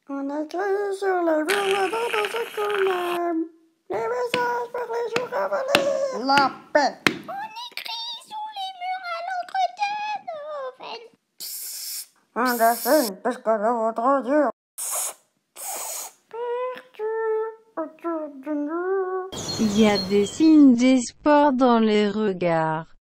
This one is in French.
On écrit sur les murs de ce qu'on aime. Les messages pour les jours à venir. La paix. On écrit sur les murs à l'entretien de Noël. On dessine parce que le votre Dieu. Il y a des signes d'espoir dans les regards.